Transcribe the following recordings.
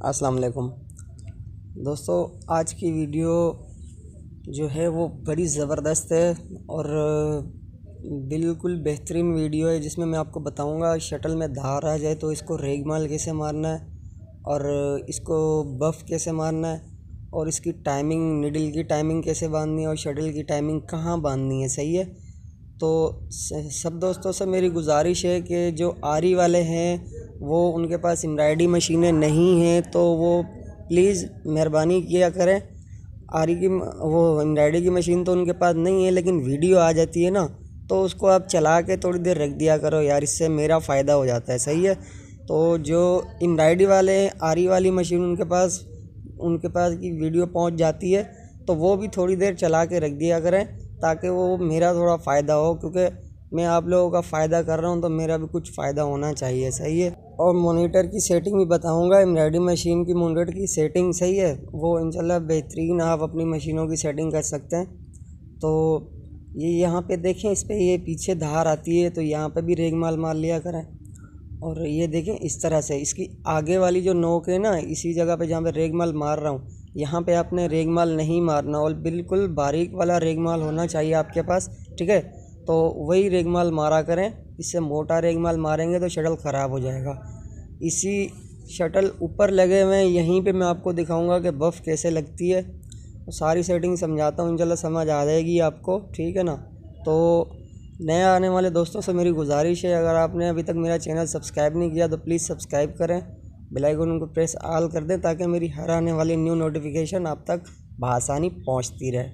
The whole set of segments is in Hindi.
अस्सलाम वालेकुम दोस्तों। आज की वीडियो जो है वो बड़ी ज़बरदस्त है और बिल्कुल बेहतरीन वीडियो है, जिसमें मैं आपको बताऊंगा शटल में धार आ जाए तो इसको रेगमाल कैसे मारना है और इसको बफ़ कैसे मारना है और इसकी टाइमिंग, निडल की टाइमिंग कैसे बांधनी है और शटल की टाइमिंग कहाँ बांधनी है। सही है। तो सब दोस्तों से मेरी गुजारिश है कि जो आरी वाले हैं वो उनके पास एम्ब्रॉयडरी मशीनें नहीं हैं तो वो प्लीज़ मेहरबानी किया करें। आरी की वो एम्ब्रॉयडरी की मशीन तो उनके पास नहीं है, लेकिन वीडियो आ जाती है ना, तो उसको आप चला के थोड़ी देर रख दिया करो यार, इससे मेरा फ़ायदा हो जाता है। सही है। तो जो एम्ब्रॉयडरी वाले हैं, आरी वाली मशीन उनके पास की वीडियो पहुंच जाती है, तो वो भी थोड़ी देर चला के रख दिया करें ताकि वो मेरा थोड़ा फ़ायदा हो, क्योंकि मैं आप लोगों का फ़ायदा कर रहा हूँ तो मेरा भी कुछ फ़ायदा होना चाहिए। सही है। और मॉनिटर की सेटिंग भी बताऊँगा, एम्ब्रॉयडरी मशीन की मॉनिटर की सेटिंग। सही है। वो इंशाल्लाह बेहतरीन आप अपनी मशीनों की सेटिंग कर सकते हैं। तो ये यहाँ पे देखें, इस पर ये पीछे धार आती है तो यहाँ पे भी रेगमाल मार लिया करें। और ये देखें इस तरह से इसकी आगे वाली जो नोक है ना, इसी जगह पे जहाँ पे रेगमाल मार रहा हूँ, यहाँ पे आपने रेगमाल नहीं मारना और बिल्कुल बारीक वाला रेगमाल होना चाहिए आपके पास। ठीक है। तो वही रेगमाल मारा करें, इससे मोटा रेगमाल मारेंगे तो शटल ख़राब हो जाएगा। इसी शटल ऊपर लगे हुए यहीं पे मैं आपको दिखाऊंगा कि बफ़ कैसे लगती है। तो सारी सेटिंग समझाता हूँ, इंशाल्लाह समझ आ जाएगी आपको। ठीक है ना। तो नया आने वाले दोस्तों से मेरी गुजारिश है, अगर आपने अभी तक मेरा चैनल सब्सक्राइब नहीं किया तो प्लीज़ सब्सक्राइब करें, बेल आइकन को प्रेस ऑल कर दें ताकि मेरी हर आने वाली न्यू नोटिफिकेशन आप तक बआसानी पहुंचती रहे।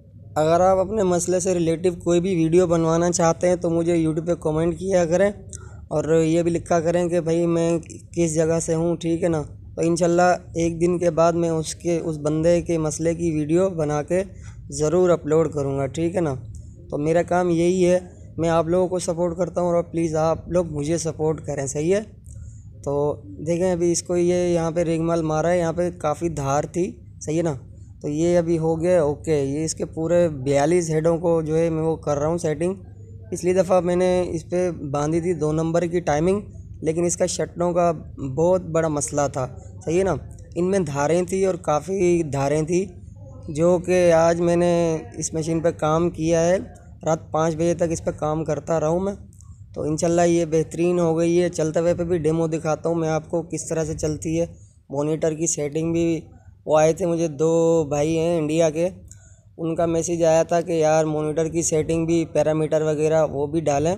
अगर आप अपने मसले से रिलेटिव कोई भी वीडियो बनवाना चाहते हैं तो मुझे यूट्यूब पे कमेंट किया करें और ये भी लिखा करें कि भाई मैं किस जगह से हूँ। ठीक है ना। तो इंशाल्लाह एक दिन के बाद मैं उस बंदे के मसले की वीडियो बना के ज़रूर अपलोड करूँगा। ठीक है ना। तो मेरा काम यही है, मैं आप लोगों को सपोर्ट करता हूँ और प्लीज़ आप लोग मुझे सपोर्ट करें। सही है। तो देखें अभी इसको ये यहाँ पे रेगमाल मारा है, यहाँ पे काफ़ी धार थी। सही है ना। तो ये अभी हो गया ओके। ये इसके पूरे 42 हेडों को जो है मैं वो कर रहा हूँ सेटिंग। पिछली दफ़ा मैंने इस पर बांधी थी 2 नंबर की टाइमिंग, लेकिन इसका शटलों का बहुत बड़ा मसला था। सही है ना। इनमें धारें थी और काफ़ी धारें थी, जो कि आज मैंने इस मशीन पर काम किया है। रात 5 बजे तक इस पर काम करता रहा हूँ मैं। तो इंशाल्लाह ये बेहतरीन हो गई है। चलते हुए पे भी डेमो दिखाता हूँ मैं आपको किस तरह से चलती है। मॉनिटर की सेटिंग भी, वो आए थे मुझे 2 भाई हैं इंडिया के, उनका मैसेज आया था कि यार मॉनिटर की सेटिंग भी, पैरामीटर वगैरह वो भी डालें।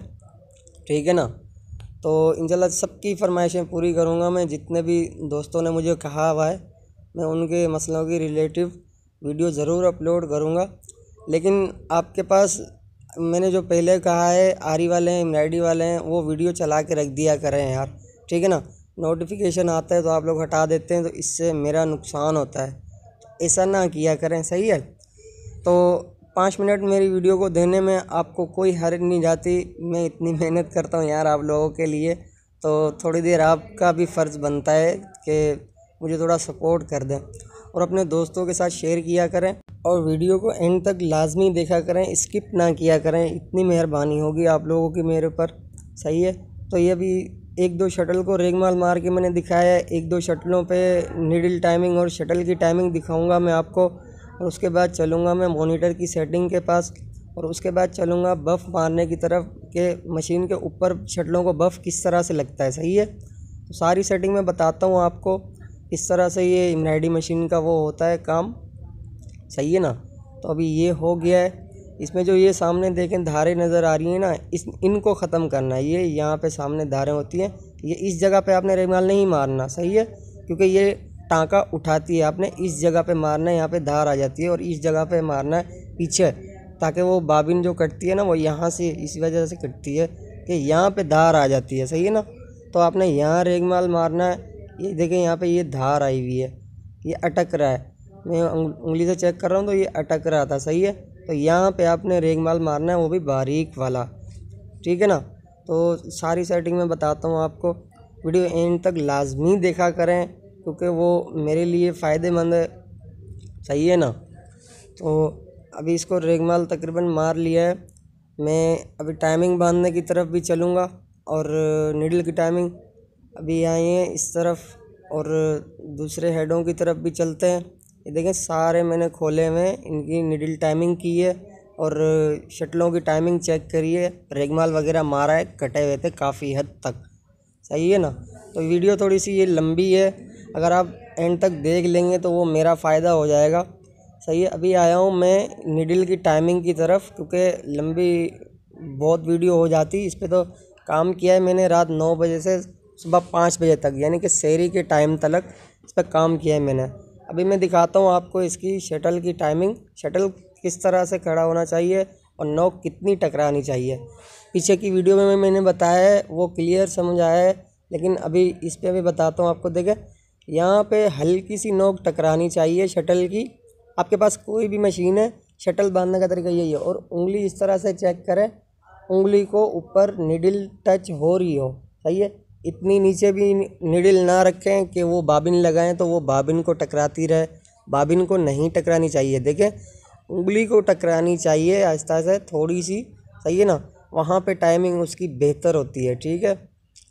ठीक है ना। तो इंशाल्लाह सबकी फरमाइशें पूरी करूँगा मैं। जितने भी दोस्तों ने मुझे कहा हुआ है मैं उनके मसलों की रिलेटिव वीडियो ज़रूर अपलोड करूँगा। लेकिन आपके पास मैंने जो पहले कहा है, आरी वाले हैं, एम्ब्रॉयडरी वाले हैं, वो वीडियो चला के रख दिया करें यार। ठीक है ना। नोटिफिकेशन आता है तो आप लोग हटा देते हैं, तो इससे मेरा नुकसान होता है। ऐसा ना किया करें। सही है। तो 5 मिनट मेरी वीडियो को देने में आपको कोई हर्ज नहीं जाती। मैं इतनी मेहनत करता हूँ यार आप लोगों के लिए, तो थोड़ी देर आपका भी फ़र्ज़ बनता है कि मुझे थोड़ा सपोर्ट कर दें और अपने दोस्तों के साथ शेयर किया करें और वीडियो को एंड तक लाजमी देखा करें, स्किप ना किया करें। इतनी मेहरबानी होगी आप लोगों की मेरे पर। सही है। तो ये भी 1-2 शटल को रेगमाल मार के मैंने दिखाया है। 1-2 शटलों पे निडल टाइमिंग और शटल की टाइमिंग दिखाऊंगा मैं आपको, और उसके बाद चलूँगा मैं मॉनिटर की सेटिंग के पास और उसके बाद चलूँगा बफ़ मारने की तरफ के मशीन के ऊपर शटलों को बफ़ किस तरह से लगता है। सही है। तो सारी सेटिंग मैं बताता हूँ आपको। इस तरह से ये एम्ब्रॉयडरी मशीन का वो होता है काम। सही है ना। तो अभी ये हो गया है। इसमें जो ये सामने देखें धारें नज़र आ रही हैं ना, इनको ख़त्म करना है। ये यहाँ पे सामने धारें होती हैं, ये इस जगह पे आपने रेगमाल नहीं मारना। सही है। क्योंकि ये टाँका उठाती है, आपने इस जगह पे मारना है, यहाँ पे धार आ जाती है, और इस जगह पे मारना है पीछे, ताकि वो बाबिन जो कटती है ना वो यहाँ से इस वजह से कटती है कि यहाँ पे धार आ जाती है। सही है ना। तो आपने यहाँ रेगमाल मारना है। ये देखें यहाँ पे ये धार आई हुई है, ये अटक रहा है, मैं उंगली से चेक कर रहा हूँ तो ये अटक रहा था। सही है। तो यहाँ पे आपने रेगमाल मारना है, वो भी बारीक वाला। ठीक है ना। तो सारी सेटिंग मैं बताता हूँ आपको, वीडियो एंड तक लाजमी देखा करें क्योंकि वो मेरे लिए फ़ायदेमंद है। सही है ना। तो अभी इसको रेगमाल तकरीबन मार लिया है। मैं अभी टाइमिंग बांधने की तरफ भी चलूँगा और निडल की टाइमिंग अभी आई है इस तरफ। और दूसरे हेडों की तरफ भी चलते हैं। ये देखें सारे मैंने खोले हुए हैं, इनकी निडल टाइमिंग की है और शटलों की टाइमिंग चेक करिए। रेगमाल वगैरह मारा है, कटे हुए थे काफ़ी हद तक, सही है ना। तो वीडियो थोड़ी सी ये लंबी है, अगर आप एंड तक देख लेंगे तो वो मेरा फ़ायदा हो जाएगा, सही है। अभी आया हूँ मैं निडल की टाइमिंग की तरफ, क्योंकि लंबी बहुत वीडियो हो जाती। इस पर तो काम किया है मैंने रात 9 बजे से सुबह 5 बजे तक, यानी कि शहरी के टाइम तक इस पर काम किया है मैंने। अभी मैं दिखाता हूँ आपको इसकी शटल की टाइमिंग, शटल किस तरह से खड़ा होना चाहिए और नोक कितनी टकरानी चाहिए। पीछे की वीडियो में मैंने बताया है, वो क्लियर समझ आया है, लेकिन अभी इस पर भी बताता हूँ आपको। देखें यहाँ पे हल्की सी नोक टकरानी चाहिए शटल की। आपके पास कोई भी मशीन है, शटल बांधने का तरीका यही है। और उंगली इस तरह से चेक करें, उंगली को ऊपर निडल टच हो रही हो, सही है। इतनी नीचे भी निडल ना रखें कि वो बाबिन लगाएं तो वो बाबिन को टकराती रहे, बाबिन को नहीं टकरानी चाहिए। देखें उंगली को टकरानी चाहिए आहिस्ता से थोड़ी सी, सही है ना। वहाँ पे टाइमिंग उसकी बेहतर होती है, ठीक है।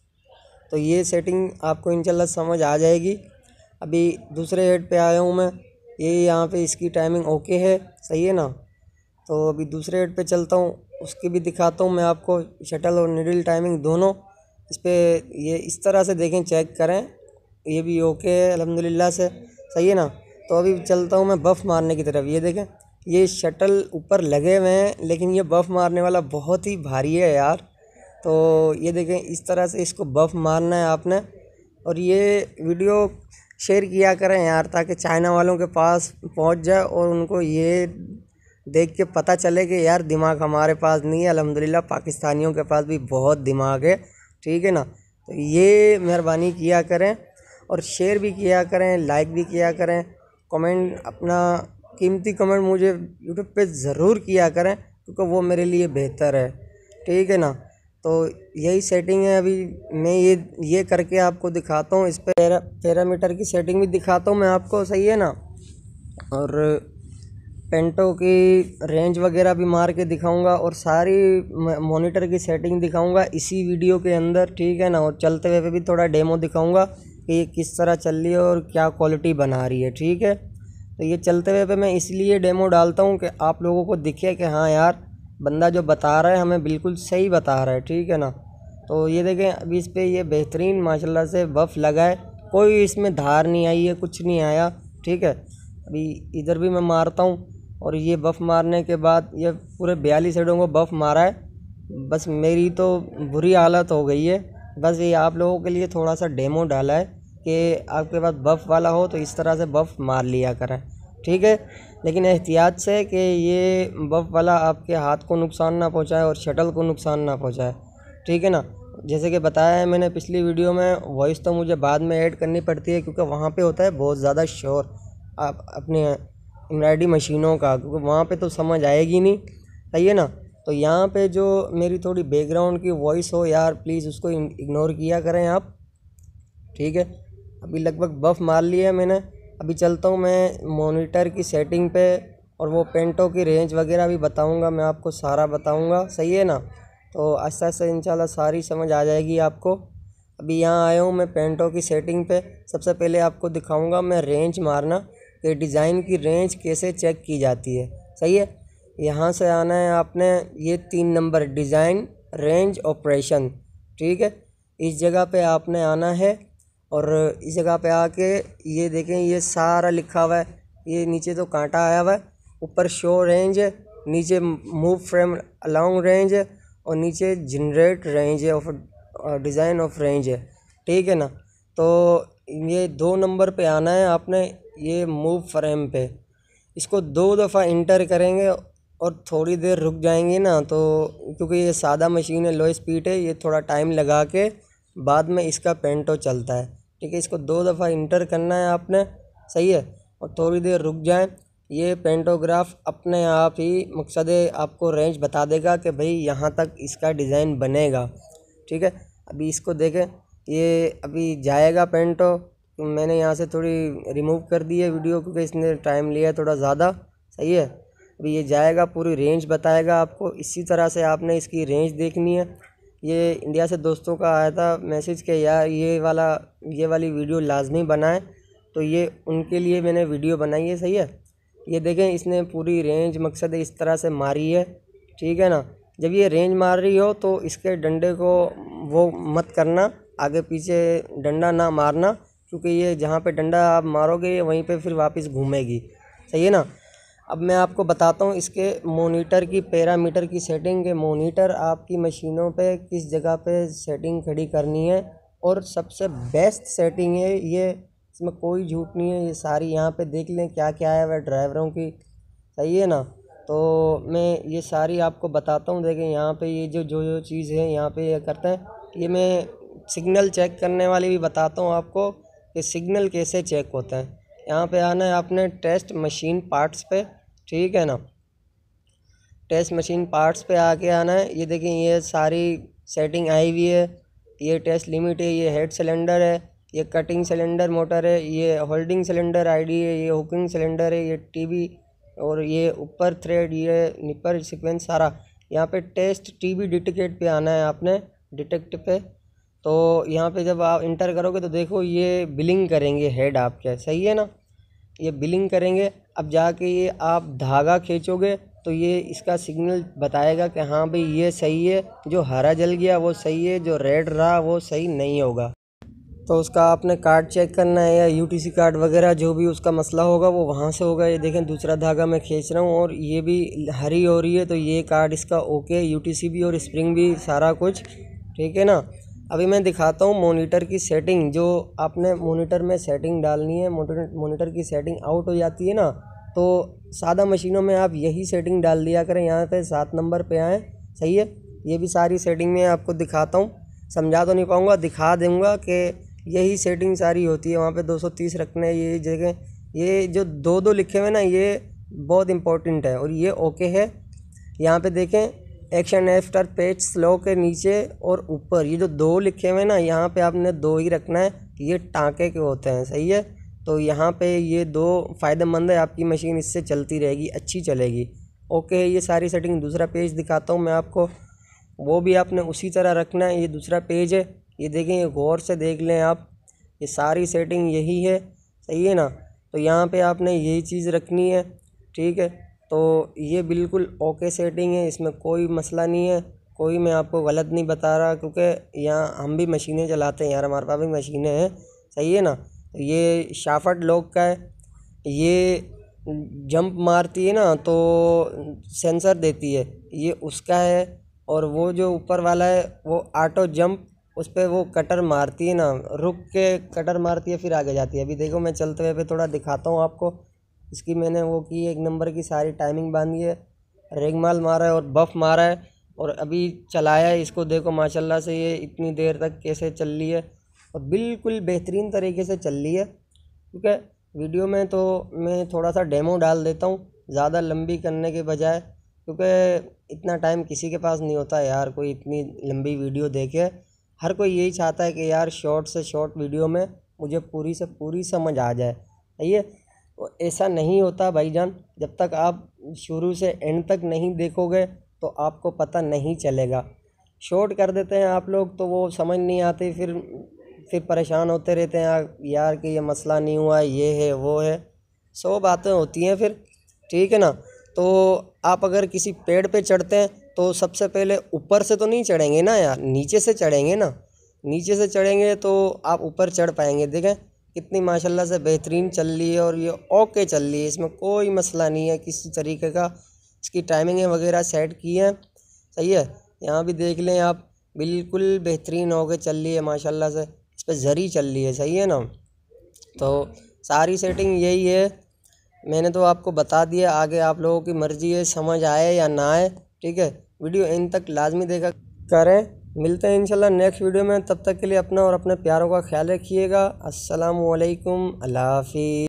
तो ये सेटिंग आपको इंशाल्लाह समझ आ जाएगी। अभी दूसरे हेड पे आया हूँ मैं, ये यहाँ पे इसकी टाइमिंग ओके है, सही है ना। तो अभी दूसरे हेड पे चलता हूँ, उसकी भी दिखाता हूँ मैं आपको, शटल और निडल टाइमिंग दोनों। इस पर ये इस तरह से देखें, चेक करें, ये भी ओके है अल्हम्दुलिल्लाह से, सही है ना। तो अभी चलता हूँ मैं बफ़ मारने की तरफ। ये देखें ये शटल ऊपर लगे हुए हैं, लेकिन ये बफ़ मारने वाला बहुत ही भारी है यार। तो ये देखें इस तरह से इसको बफ़ मारना है आपने। और ये वीडियो शेयर किया करें यार, ताकि चाइना वालों के पास पहुंच जाए और उनको ये देख के पता चले कि यार दिमाग हमारे पास नहीं है, अल्हम्दुलिल्लाह पाकिस्तानियों के पास भी बहुत दिमाग है, ठीक है ना। तो ये मेहरबानी किया करें और शेयर भी किया करें, लाइक भी किया करें, कमेंट अपना कीमती कमेंट मुझे यूट्यूब पे ज़रूर किया करें, क्योंकि वो मेरे लिए बेहतर है, ठीक है ना। तो यही सेटिंग है। अभी मैं ये करके आपको दिखाता हूँ, इस पर पैरामीटर की सेटिंग भी दिखाता हूँ मैं आपको, सही है ना। और पेंटो की रेंज वगैरह भी मार के दिखाऊंगा और सारी मॉनिटर की सेटिंग दिखाऊंगा इसी वीडियो के अंदर, ठीक है ना। और चलते हुए भी थोड़ा डेमो दिखाऊंगा कि ये किस तरह चल रही है और क्या क्वालिटी बना रही है, ठीक है। तो ये चलते हुए पे मैं इसलिए डेमो डालता हूँ कि आप लोगों को दिखे कि हाँ यार बंदा जो बता रहा है हमें बिल्कुल सही बता रहा है, ठीक है ना। तो ये देखें अभी इस पर ये बेहतरीन माशाल्लाह से बफ़ लगा है, कोई इसमें धार नहीं आई है, कुछ नहीं आया, ठीक है। अभी इधर भी मैं मारता हूँ और ये बफ़ मारने के बाद ये पूरे 42 हेडों को बफ़ मारा है। बस मेरी तो बुरी हालत हो गई है। बस ये आप लोगों के लिए थोड़ा सा डेमो डाला है कि आपके पास बफ़ वाला हो तो इस तरह से बफ़ मार लिया करें, ठीक है। लेकिन एहतियात से कि ये बफ़ वाला आपके हाथ को नुकसान ना पहुंचाए और शटल को नुकसान ना पहुंचाए, ठीक है ना। जैसे कि बताया है मैंने पिछली वीडियो में, वॉइस तो मुझे बाद में ऐड करनी पड़ती है क्योंकि वहाँ पे होता है बहुत ज़्यादा शोर आप अपने एम्ब्रॉयडरी मशीनों का, क्योंकि वहाँ पे तो समझ आएगी नहीं, सही है ना। तो यहाँ पे जो मेरी थोड़ी बैकग्राउंड की वॉइस हो यार, प्लीज़ उसको इग्नोर किया करें आप, ठीक है। अभी लगभग बफ़ मार लिया है मैंने। अभी चलता हूँ मैं मॉनिटर की सेटिंग पे और वो पेंटो की रेंज वगैरह भी बताऊँगा मैं आपको, सारा बताऊँगा, सही है ना। तो आस्ते आस्ते इंशाल्लाह सारी समझ आ जाएगी आपको। अभी यहाँ आया हूँ मैं पेंटो की सेटिंग पे। सबसे पहले आपको दिखाऊँगा मैं रेंज मारना कि डिज़ाइन की रेंज कैसे चेक की जाती है, सही है। यहाँ से आना है आपने, ये 3 नंबर डिज़ाइन रेंज ऑपरेशन, ठीक है। इस जगह पे आपने आना है और इस जगह पे आके ये देखें ये सारा लिखा हुआ है। ये नीचे तो कांटा आया हुआ है, ऊपर शो रेंज है, नीचे मूव फ्रेम अलोंग रेंज है और नीचे जनरेट रेंज है ऑफ डिज़ाइन ऑफ रेंज है, ठीक है ना। तो ये 2 नंबर पे आना है आपने, ये मूव फ्रेम पे इसको 2 दफ़ा इंटर करेंगे और थोड़ी देर रुक जाएंगे ना, तो क्योंकि ये सादा मशीन है, लो स्पीड है, ये थोड़ा टाइम लगा के बाद में इसका पेंटो चलता है, ठीक है। इसको 2 दफ़ा इंटर करना है आपने, सही है। और थोड़ी देर रुक जाए, ये पेंटोग्राफ अपने आप ही मकसद आपको रेंज बता देगा कि भाई यहाँ तक इसका डिज़ाइन बनेगा, ठीक है। अभी इसको देखें, ये अभी जाएगा पेंटो। तो मैंने यहाँ से थोड़ी रिमूव कर दी है वीडियो क्योंकि इसने टाइम लिया है थोड़ा ज़्यादा, सही है। अभी ये जाएगा, पूरी रेंज बताएगा आपको। इसी तरह से आपने इसकी रेंज देखनी है। ये इंडिया से दोस्तों का आया था मैसेज के यार ये वाली वीडियो लाजमी बनाएं, तो ये उनके लिए मैंने वीडियो बनाई है। सही है, ये देखें इसने पूरी रेंज मकसद इस तरह से मारी है, ठीक है ना। जब ये रेंज मार रही हो तो इसके डंडे को वो मत करना, आगे पीछे डंडा ना मारना, क्योंकि ये जहाँ पे डंडा आप मारोगे ये वहीं पे फिर वापस घूमेगी। सही है ना। अब मैं आपको बताता हूँ इसके मोनीटर की पैरामीटर की सेटिंग के मोनीटर आपकी मशीनों पे किस जगह पे सेटिंग खड़ी करनी है, और सबसे बेस्ट सेटिंग है ये, इसमें कोई झूठ नहीं है। ये सारी यहाँ पे देख लें क्या क्या है वह ड्राइवरों की। सही है ना। तो मैं ये सारी आपको बताता हूँ। देखें यहाँ पे ये जो चीज़ है यहाँ पे ये करते हैं, ये मैं सिग्नल चेक करने वाली भी बताता हूँ आपको कि सिग्नल कैसे चेक होता है। यहाँ पे आना है आपने टेस्ट मशीन पार्ट्स पे, ठीक है ना। टेस्ट मशीन पार्ट्स पे आके आना है। ये देखें ये सारी सेटिंग आई हुई है। ये टेस्ट लिमिट है, ये हेड सिलेंडर है, ये कटिंग सिलेंडर मोटर है, ये होल्डिंग सिलेंडर आईडी है, ये हुकिंग सिलेंडर है, ये टीबी, और ये ऊपर थ्रेड, ये निपर सीक्वेंस सारा। यहाँ पे टेस्ट टीबी डिटेक्ट पे आना है आपने, डिटेक्ट पे। तो यहाँ पे जब आप इंटर करोगे तो देखो ये बिलिंग करेंगे हेड आपके। सही है ना, ये बिलिंग करेंगे। अब जाके ये आप धागा खींचोगे तो ये इसका सिग्नल बताएगा कि हाँ भाई ये सही है, जो हरा जल गया वो सही है, जो रेड रहा वो सही नहीं होगा। तो उसका आपने कार्ड चेक करना है, या यूटीसी कार्ड वगैरह जो भी उसका मसला होगा वो वहाँ से होगा। ये देखें दूसरा धागा मैं खींच रहा हूँ और ये भी हरी हो रही है, तो ये कार्ड इसका ओके, यूटीसी भी और स्प्रिंग भी सारा कुछ ठीक है ना। अभी मैं दिखाता हूँ मोनीटर की सेटिंग, जो आपने मोनीटर में सेटिंग डालनी है। मोनीटर की सेटिंग आउट हो जाती है ना, तो सादा मशीनों में आप यही सेटिंग डाल दिया करें। यहाँ पे 7 नंबर पे आएँ। सही है, ये भी सारी सेटिंग में आपको दिखाता हूँ। समझा तो नहीं पाऊँगा, दिखा दूँगा कि यही सेटिंग सारी होती है। वहाँ पे 230 रखने हैं। ये जगह ये जो 2-2 लिखे हुए ना ये बहुत इंपॉर्टेंट है, और ये ओके है। यहाँ पे देखें एक्शन आफ्टर पेज स्लो के नीचे और ऊपर ये जो 2 लिखे हुए हैं ना, यहाँ पे आपने 2 ही रखना है, ये टाँके के होते हैं। सही है, तो यहाँ पे ये 2 फ़ायदेमंद है, आपकी मशीन इससे चलती रहेगी, अच्छी चलेगी। ओके, ये सारी सेटिंग। दूसरा पेज दिखाता हूँ मैं आपको, वो भी आपने उसी तरह रखना है। ये दूसरा पेज है, ये देखें, ये गौर से देख लें आप, ये सारी सेटिंग यही है। सही है ना। तो यहाँ पे आपने यही चीज़ रखनी है, ठीक है। तो ये बिल्कुल ओके सेटिंग है, इसमें कोई मसला नहीं है, कोई मैं आपको गलत नहीं बता रहा, क्योंकि यहाँ हम भी मशीनें चलाते हैं यार, हमारे पास भी मशीनें हैं। सही है ना। ये शाफट लॉक का है, ये जंप मारती है ना तो सेंसर देती है, ये उसका है। और वो जो ऊपर वाला है वो ऑटो जंप, उस पर वो कटर मारती है ना, रुक के कटर मारती है फिर आगे जाती है। अभी देखो मैं चलते हुए पे थोड़ा दिखाता हूँ आपको। इसकी मैंने वो की 1 नंबर की सारी टाइमिंग बांधी है, रेगमाल मारा है और बफ मारा है, और अभी चलाया है इसको। देखो माशाल्लाह से ये इतनी देर तक कैसे चल रही है, और बिल्कुल बेहतरीन तरीके से चल रही है। क्योंकि वीडियो में तो मैं थोड़ा सा डेमो डाल देता हूँ ज़्यादा लंबी करने के बजाय, क्योंकि इतना टाइम किसी के पास नहीं होता यार कोई इतनी लंबी वीडियो देखे। हर कोई यही चाहता है कि यार शॉर्ट से शॉर्ट वीडियो में मुझे पूरी से पूरी समझ आ जाए। सही है, तो ऐसा नहीं होता भाईजान। जब तक आप शुरू से एंड तक नहीं देखोगे तो आपको पता नहीं चलेगा। शॉर्ट कर देते हैं आप लोग तो वो समझ नहीं आती, फिर परेशान होते रहते हैं यार कि ये मसला नहीं हुआ, ये है वो है, 100 बातें होती हैं फिर। ठीक है ना। तो आप अगर किसी पेड़ पे चढ़ते हैं तो सबसे पहले ऊपर से तो नहीं चढ़ेंगे ना यार, नीचे से चढ़ेंगे ना। नीचे से चढ़ेंगे तो आप ऊपर चढ़ पाएंगे। देखें कितनी माशाल्लाह से बेहतरीन चल रही है, और ये ओके चल रही है, इसमें कोई मसला नहीं है किसी तरीके का। इसकी टाइमिंग वगैरह सेट की है। सही है, यहाँ भी देख लें आप, बिल्कुल बेहतरीन हो के चल रही है माशाल्लाह से। इस पर जरी चल रही है। सही है ना। तो सारी सेटिंग यही है, मैंने तो आपको बता दिया। आगे आप लोगों की मर्ज़ी है, समझ आए या ना आए। ठीक है, वीडियो इन तक लाजमी देखा करें। मिलते हैं इंशाल्लाह नेक्स्ट वीडियो में, तब तक के लिए अपना और अपने प्यारों का ख्याल रखिएगा। अस्सलामु अलैकुम, अल्लाह हाफ़िज़।